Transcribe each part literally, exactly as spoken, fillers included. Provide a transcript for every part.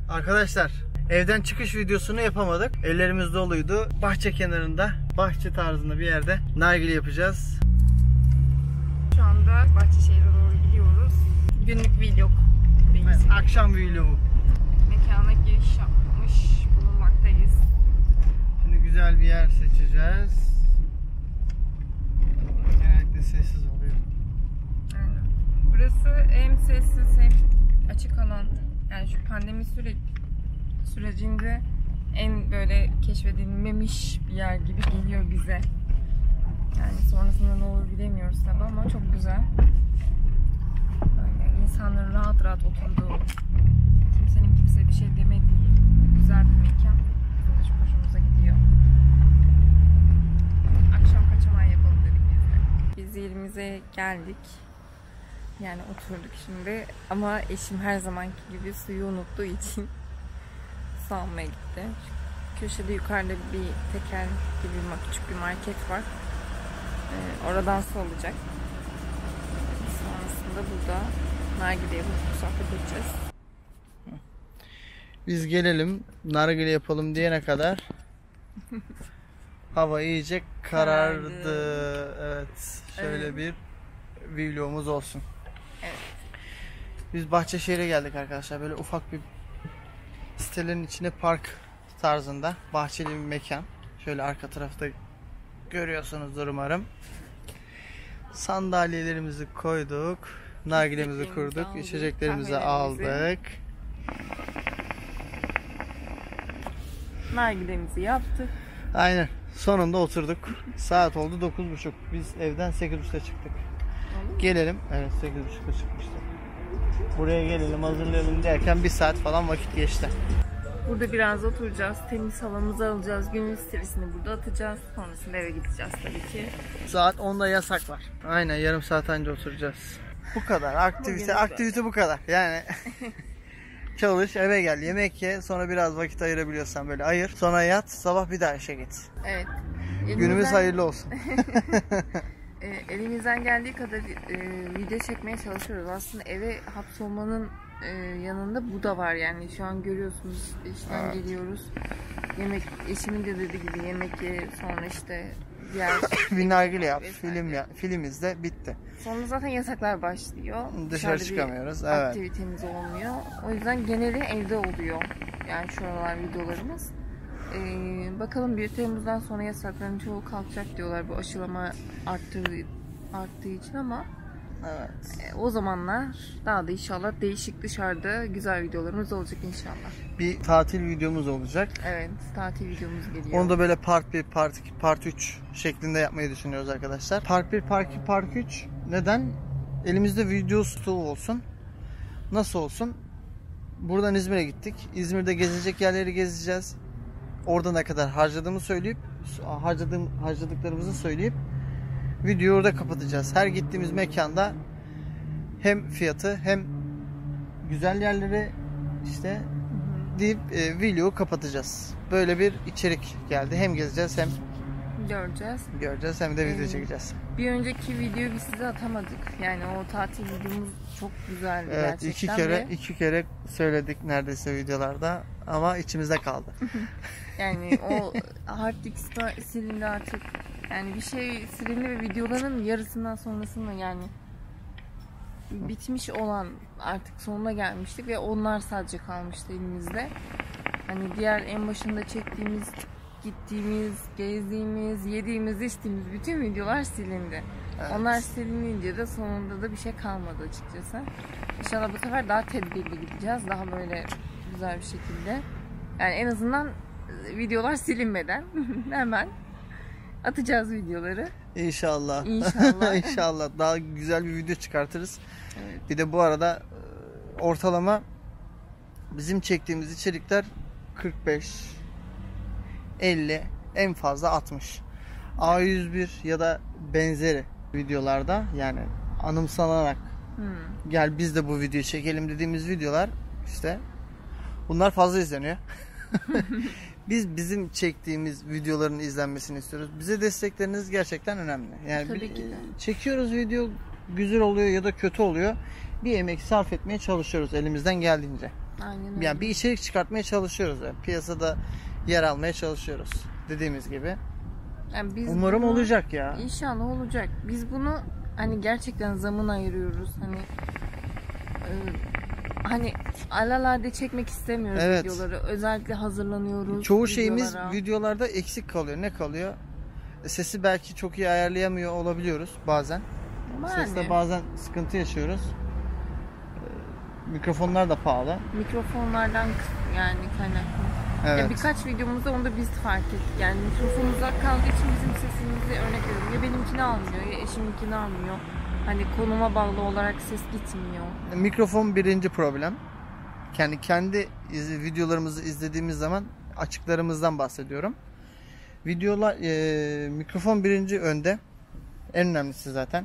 Arkadaşlar evden çıkış videosunu yapamadık. Ellerimiz doluydu. Bahçe kenarında, bahçe tarzında bir yerde nargile yapacağız. Şu anda Bahçeşehir'e doğru gidiyoruz. Günlük vlog. Evet, akşam vlogu. Mekana giriş yapmış bulunmaktayız. Şimdi güzel bir yer seçeceğiz. Genellikle sessiz oluyor. Aynen. Burası hem sessiz hem açık alan. Yani şu pandemi süre sürecinde en böyle keşfedilmemiş bir yer gibi geliyor bize. Yani sonrasında ne olur bilemiyoruz tabi ama çok güzel. Böyle insanların rahat rahat oturduğu, kimsenin kimseye bir şey demediği güzel bir mekan. Bizim de çok hoşumuza gidiyor. Akşam kaçamak yapalım dedik biz de. Biz yerimize geldik. Yani oturduk şimdi ama eşim her zamanki gibi suyu unuttuğu için su almaya gitti. Köşede yukarıda bir tekel gibi küçük bir market var. Ee, oradan su alacak. Sonrasında burada nargile yapıp sohbet edeceğiz. Biz gelelim nargile yapalım diyene kadar hava iyice karardı. Karardı. Evet. Şöyle Evet. bir vlogumuz olsun. Evet. Biz Bahçeşehir'e geldik arkadaşlar. Böyle ufak bir sitelerin içine park tarzında bahçeli bir mekan. Şöyle arka tarafta görüyorsunuzdur umarım. Sandalyelerimizi koyduk. Nargilemizi kurduk. Aldık, İçeceklerimizi kahvelerimizi. aldık. Nargilemizi yaptık. Aynen. Sonunda oturduk. Saat oldu dokuz buçuk. Biz evden sekiz buçukta çıktık. Gelelim. Evet, sekiz buçukta çıkmıştık. Buraya gelelim, hazırlayalım derken bir saat falan vakit geçti. Burada biraz oturacağız. Temiz havamızı alacağız. Günün stresini burada atacağız. Sonrasında eve gideceğiz tabii ki. Saat onda yasak var. Aynen, yarım saat önce oturacağız. Bu kadar. Aktivite, aktivite bu kadar. Yani çalış, eve gel, yemek ye, sonra biraz vakit ayırabiliyorsan böyle ayır. Sonra yat, sabah bir daha işe git. Evet. Günümüz Elimizden, hayırlı olsun. e, elimizden geldiği kadar e, video çekmeye çalışıyoruz. Aslında eve hapsolmanın e, yanında bu da var yani. Şu an görüyorsunuz işten Evet. geliyoruz. Yemek, eşimin de dediği gibi yemek ye, sonra işte diğer Bir nargile yap, vesaire. film ya, film izle, bitti. Sonra zaten yasaklar başlıyor. Dışarı Dışarıda çıkamıyoruz. bir Evet. aktivitemiz olmuyor. O yüzden geneli evde oluyor. Yani şu aralar videolarımız. Ee, bakalım bir Temmuz'dan sonra yasakların çoğu kalkacak diyorlar bu aşılama arttığı, arttığı için ama Evet. e, o zamanlar daha da inşallah değişik dışarıda güzel videolarımız olacak inşallah. Bir tatil videomuz olacak. Evet, tatil videomuz geliyor. Onu da böyle part bir, part iki, part üç şeklinde yapmayı düşünüyoruz arkadaşlar. Part bir, part iki, part üç. Neden? Elimizde video stoğu olsun. Nasıl olsun? Buradan İzmir'e gittik. İzmir'de gezilecek yerleri gezeceğiz. Orada ne kadar harcadığımı söyleyip, harcadığım harcadıklarımızı söyleyip videoyu orada kapatacağız. Her gittiğimiz mekanda hem fiyatı hem güzel yerleri işte deyip e, videoyu kapatacağız. Böyle bir içerik geldi. Hem gezeceğiz hem göreceğiz. göreceğiz hem de video Evet. çekeceğiz. Bir önceki videoyu biz size atamadık. Yani o tatil videomuz çok güzeldi Evet, gerçekten. iki kere ve iki kere söyledik neredeyse videolarda ama içimizde kaldı. yani o hard disk'te silindi artık. Yani bir şey silindi ve videoların yarısından sonrasında yani bitmiş olan artık sonuna gelmiştik ve onlar sadece kalmıştı elimizde. Hani diğer en başında çektiğimiz, gittiğimiz, gezdiğimiz, yediğimiz, içtiğimiz bütün videolar silindi. Evet. Onlar silinince de sonunda da bir şey kalmadı açıkçası. İnşallah bu sefer daha tedbirli gideceğiz. Daha böyle güzel bir şekilde. Yani en azından videolar silinmeden hemen atacağız videoları. İnşallah. İnşallah. İnşallah daha güzel bir video çıkartırız. Evet. Bir de bu arada ortalama bizim çektiğimiz içerikler kırk beş elli, en fazla altmış. A yüz bir ya da benzeri videolarda, yani anımsanarak Hmm. gel biz de bu videoyu çekelim dediğimiz videolar işte bunlar fazla izleniyor. Biz bizim çektiğimiz videoların izlenmesini istiyoruz. Bize destekleriniz gerçekten önemli. Yani Tabii bir, ki de. çekiyoruz, video güzel oluyor ya da kötü oluyor. Bir emek sarf etmeye çalışıyoruz elimizden geldiğince. Aynen öyle. Yani bir içerik çıkartmaya çalışıyoruz. Yani piyasada yer almaya çalışıyoruz. Dediğimiz gibi. Yani biz Umarım bunu, olacak ya. İnşallah olacak. Biz bunu hani gerçekten zaman ayırıyoruz. Hani e, hani alelade çekmek istemiyoruz Evet. videoları. Özellikle hazırlanıyoruz. Çoğu şeyimiz videolara. videolarda eksik kalıyor. Ne kalıyor? Sesi belki çok iyi ayarlayamıyor olabiliyoruz bazen. Yani, Seste bazen sıkıntı yaşıyoruz. Ee, Mikrofonlar da pahalı. mikrofonlardan yani kaynaklı. Evet. Ya birkaç videomuzda onu da biz fark ettik. Yani mikrofon uzak kaldığı için bizim sesimizi, örnek veriyorum, ya benimkini almıyor ya eşiminkini almıyor. Hani konuma bağlı olarak ses gitmiyor. Mikrofon birinci problem. Yani kendi iz- videolarımızı izlediğimiz zaman açıklarımızdan bahsediyorum. Videolar e, mikrofon birinci önde. En önemlisi zaten.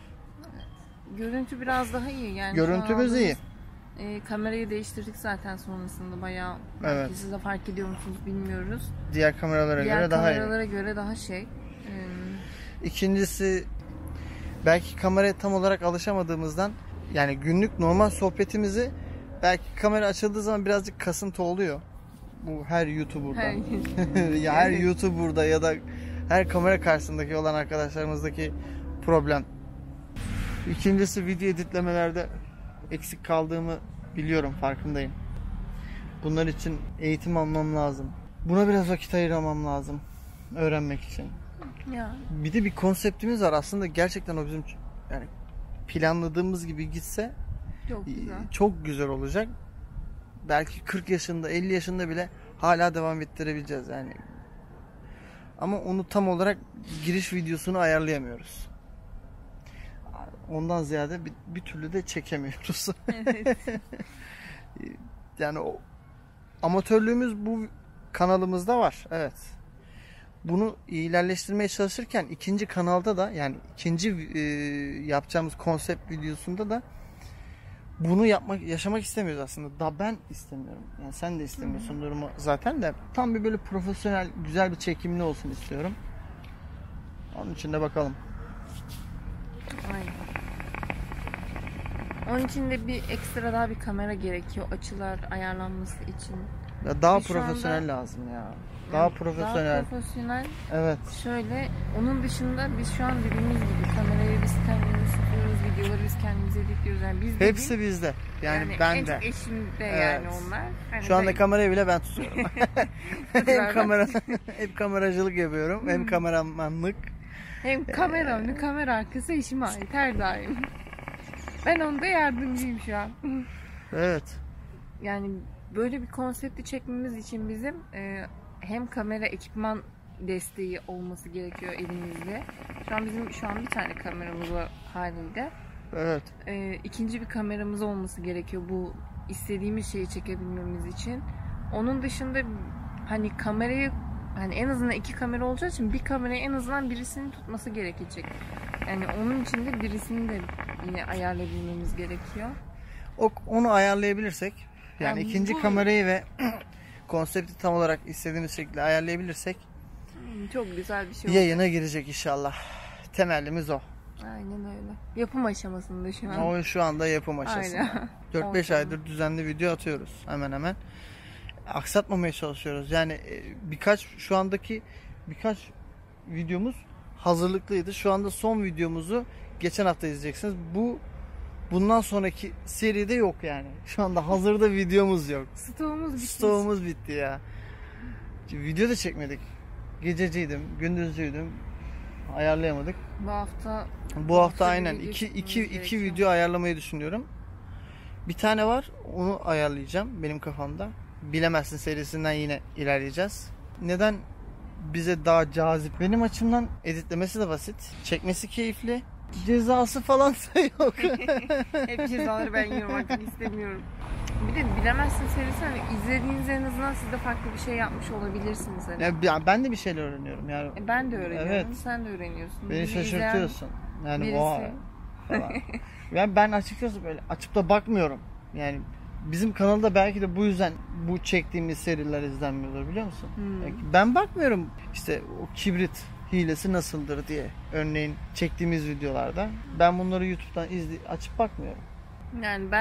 Görüntü biraz daha iyi yani. Görüntümüz iyi. E, kamerayı değiştirdik zaten sonrasında bayağı. Evet. Belki siz de fark ediyor musunuz bilmiyoruz. Diğer kameralara Diğer göre daha iyi. kameralara göre daha şey. E, İkincisi, belki kameraya tam olarak alışamadığımızdan, yani günlük normal sohbetimizi belki kamera açıldığı zaman birazcık kasıntı oluyor. Bu her YouTuber'da. her ya her YouTuber'da ya da her kamera karşısındaki olan arkadaşlarımızdaki problem. İkincisi, video editlemelerde eksik kaldığımı biliyorum, farkındayım. Bunlar için eğitim almam lazım. Buna biraz vakit ayırmam lazım öğrenmek için. Ya. Bir de bir konseptimiz var aslında, gerçekten o bizim yani planladığımız gibi gitse Çok güzel. çok güzel olacak. Belki kırk yaşında, elli yaşında bile hala devam ettirebileceğiz yani. Ama onu tam olarak giriş videosunu ayarlayamıyoruz. Ondan ziyade bir, bir türlü de çekemiyoruz. Evet. Yani o amatörlüğümüz bu kanalımızda var. Evet. Bunu ilerleştirmeye çalışırken ikinci kanalda da, yani ikinci e, yapacağımız konsept videosunda da bunu yapmak, yaşamak istemiyoruz aslında. Da ben istemiyorum. Yani sen de istemiyorsun durumu zaten de. Tam bir böyle profesyonel, güzel bir çekimli olsun istiyorum. Onun için de bakalım. Aynen. Onun için de bir ekstra daha bir kamera gerekiyor açılar ayarlanması için. Ya daha Biz şu profesyonel anda- lazım ya. Daha Yani profesyonel. Daha profesyonel. Evet. Şöyle, onun dışında biz şu an dediğimiz gibi kamerayı biz kendimiz tutuyoruz, videoları biz kendimiz editliyoruz. Yani biz Hepsi dediğim, bizde. Yani, yani ben en de. çok eşimde Evet. yani onlar. Hani Şu anda ben- kamerayı bile ben tutuyorum. hem Fotoğraf- kamera hep kameracılık yapıyorum. Hem Hmm. kameramanlık. Hem kamera önü, kamera arkası eşime ait her daim. Ben onda yardımcıyım şu an. Evet. Yani böyle bir konsepti çekmemiz için bizim e, hem kamera ekipman desteği olması gerekiyor elimizde. Şu an bizim şu an bir tane kameramız var haliyle. Evet. E, ikinci bir kameramız olması gerekiyor bu istediğimiz şeyi çekebilmemiz için. Onun dışında hani kamerayı hani en azından iki kamera olacağı için bir kamerayı en azından birisinin tutması gerekecek. Yani onun için de birisini de yine ayarlayabilmemiz gerekiyor. O, onu ayarlayabilirsek, yani Yani ikinci bu- kamerayı ve konsepti tam olarak istediğimiz şekilde ayarlayabilirsek Hmm, Çok güzel bir şey olacak. yayına girecek inşallah. Temellimiz o. Aynen öyle. Yapım aşamasında şu an. O şu anda yapım aşamasında. Aynen. dört beş Ortamı. aydır düzenli video atıyoruz hemen hemen. Aksatmamaya çalışıyoruz. Yani e, birkaç şu andaki birkaç videomuz hazırlıklıydı. Şu anda son videomuzu geçen hafta izleyeceksiniz. Bu bundan sonraki seride yok yani. Şu anda hazırda videomuz yok. Stoğumuz bitmiş. Stoğumuz bitti ya. Video da çekmedik. Gececiydim, gündüzcüydüm. Ayarlayamadık. Bu hafta Bu hafta bir aynen video iki, çekmemiz iki, iki gerekiyor. video ayarlamayı düşünüyorum. Bir tane var, onu ayarlayacağım benim kafamda. Bilemezsin serisinden yine ilerleyeceğiz. Neden bize daha cazip? Benim açımdan editlemesi de basit. Çekmesi keyifli. Cezası falan da yok. hep cezaları ben yiyorum artık istemiyorum. Bir de bilemezsin serisi hani izlediğiniz en azından siz de farklı bir şey yapmış olabilirsiniz. Hani. Ya ben- ben de bir şeyler öğreniyorum yani. E, ben de öğreniyorum, Evet. sen de öğreniyorsun. Beni Bizi izleyen şaşırtıyorsun. Yani birisi- o falan. Yani ben açıkçası böyle açıp da bakmıyorum. Yani bizim kanalda belki de bu yüzden bu çektiğimiz seriler izlenmiyordur, biliyor musun? Hmm. Yani ben bakmıyorum işte o kibrit hilesi nasıldır diye. Örneğin çektiğimiz videolarda ben bunları YouTube'dan izle açıp bakmıyorum. Yani ben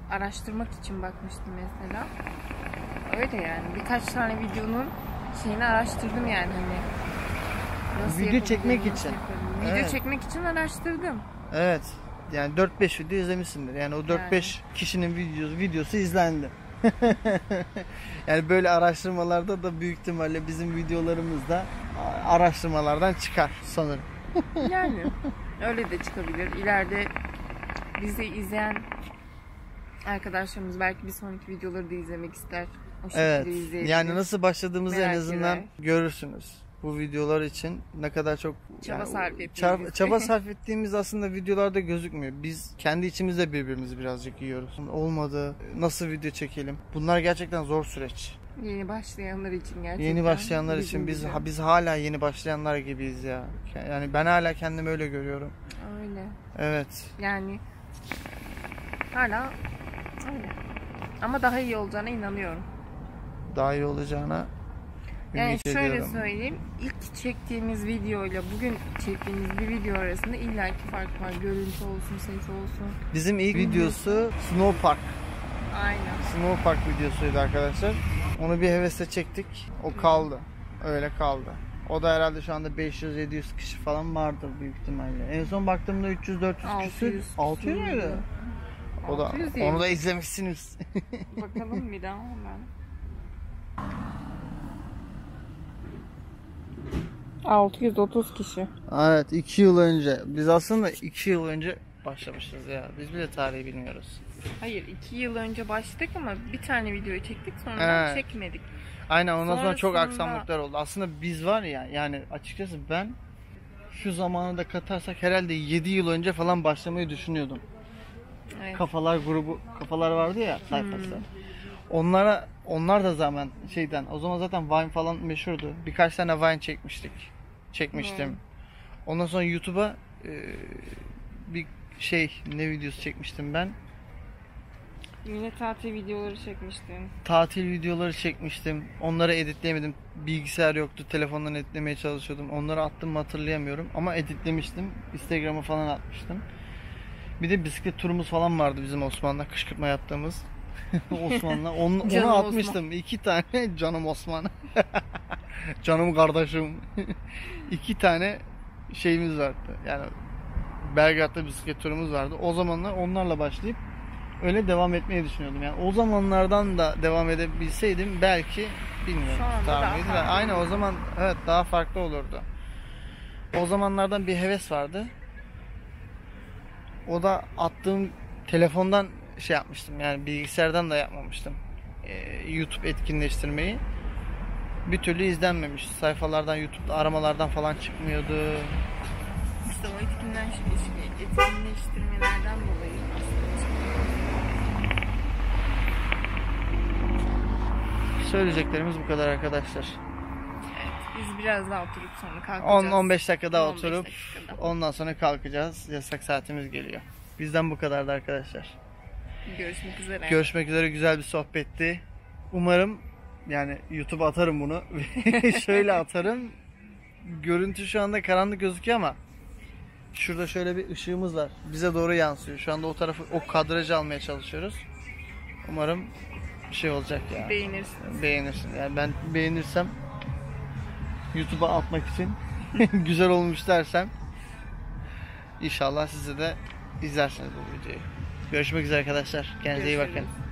araştırmak için bakmıştım mesela. Öyle yani. Birkaç tane videonun şeyini araştırdım yani hani. Nasıl Video çekmek nasıl için. Video Evet. çekmek için araştırdım. Evet. Yani dört beş video izlemişsindir. Yani o dört beş yani. Kişinin videosu, videosu izlendi. Yani böyle araştırmalarda da büyük ihtimalle bizim videolarımız da araştırmalardan çıkar sanırım. Yani öyle de çıkabilir. İleride bizi izleyen arkadaşlarımız belki bir sonraki videoları da izlemek ister. O şekilde evet. izleyebilir. Yani nasıl başladığımızı Merak en azından eder. görürsünüz. Bu videolar için ne kadar çok çaba yani, sarf ettiğimiz. Çaba, çaba sarf ettiğimiz aslında videolarda gözükmüyor. Biz kendi içimizde birbirimizi birazcık yiyoruz. Olmadı. Nasıl video çekelim? Bunlar gerçekten zor süreç. Yeni başlayanlar için gerçekten. Yeni başlayanlar bizim için biz gibi. biz hala yeni başlayanlar gibiyiz ya. Yani ben hala kendimi öyle görüyorum. Öyle. Evet. Yani hala öyle. Ama daha iyi olacağına inanıyorum. Daha iyi olacağına yani ümit şöyle ediyorum. söyleyeyim, ilk çektiğimiz video ile bugün çektiğimiz bir video arasında illaki fark var. Görüntü olsun, ses olsun. Bizim ilk videosu Snow Park. Aynen. Snow Park videosuydu arkadaşlar. Onu bir hevesle çektik. O kaldı. Öyle kaldı. O da herhalde şu anda beş yüz yedi yüz kişi falan vardır büyük ihtimalle. En son baktığımda üç yüz dört yüz küsür. altı yüz müydü? O da onu da izlemişsiniz. Bakalım bir daha hemen. altı yüz otuz kişi. Evet, iki yıl önce. Biz aslında iki yıl önce başlamışız ya. Biz bile tarihi bilmiyoruz. Hayır, iki yıl önce başladık ama bir tane videoyu çektik, sonra evet. çekmedik. Aynen, ondan sonra, sonra çok Sonrasında... aksamlıklar oldu. Aslında biz var ya, yani açıkçası ben şu zamanı da katarsak herhalde yedi yıl önce falan başlamayı düşünüyordum. Evet. Kafalar grubu, kafalar vardı ya sayfası. Hmm. Onlara, onlar da zaman şeyden, o zaman zaten Vine falan meşhurdu. Birkaç tane Vine çekmiştik. Çekmiştim. Hmm. Ondan sonra YouTube'a e, bir şey, ne videosu çekmiştim ben? Yine tatil videoları çekmiştim. Tatil videoları çekmiştim. Onları editleyemedim. Bilgisayar yoktu. Telefondan editlemeye çalışıyordum. Onları attım mı hatırlayamıyorum. Ama editlemiştim. Instagram'a falan atmıştım. Bir de bisiklet turumuz falan vardı bizim Osman'la. Kışkırtma yaptığımız. Osman'la. Onu, onu atmıştım. Osman. İki tane canım Osman. Canım kardeşim. İki tane şeyimiz vardı. Yani Belgrad'da bisiklet turumuz vardı. O zamanlar onlarla başlayıp öyle devam etmeyi düşünüyordum. Yani o zamanlardan da devam edebilseydim belki, bilmiyorum. Tahmin daha aynen o zaman evet daha farklı olurdu. O zamanlardan bir heves vardı. O da attığım telefondan şey yapmıştım. Yani bilgisayardan da yapmamıştım. Ee, YouTube etkinleştirmeyi. Bir türlü izlenmemiş. Sayfalardan, YouTube'da aramalardan falan çıkmıyordu. İşte o etkinleştirmelerden dolayı söyleyeceklerimiz bu kadar arkadaşlar. Evet, biz biraz daha oturup sonra kalkacağız. on on beş dakika daha on beş oturup dakikada. Ondan sonra kalkacağız. Yasak saatimiz geliyor. Bizden bu kadardı arkadaşlar. Görüşmek üzere. Görüşmek üzere, güzel bir sohbetti. Umarım yani YouTube'a atarım bunu. Şöyle atarım. Görüntü şu anda karanlık gözüküyor ama şurada şöyle bir ışığımız var. Bize doğru yansıyor. Şu anda o tarafı, o kadrajı almaya çalışıyoruz. Umarım şey olacak ya. Beğenirsiniz. Beğenirsin. Yani ben beğenirsem YouTube'a atmak için güzel olmuş dersem İnşallah siz de izlersiniz bu videoyu. Görüşmek üzere arkadaşlar. Kendinize iyi bakın.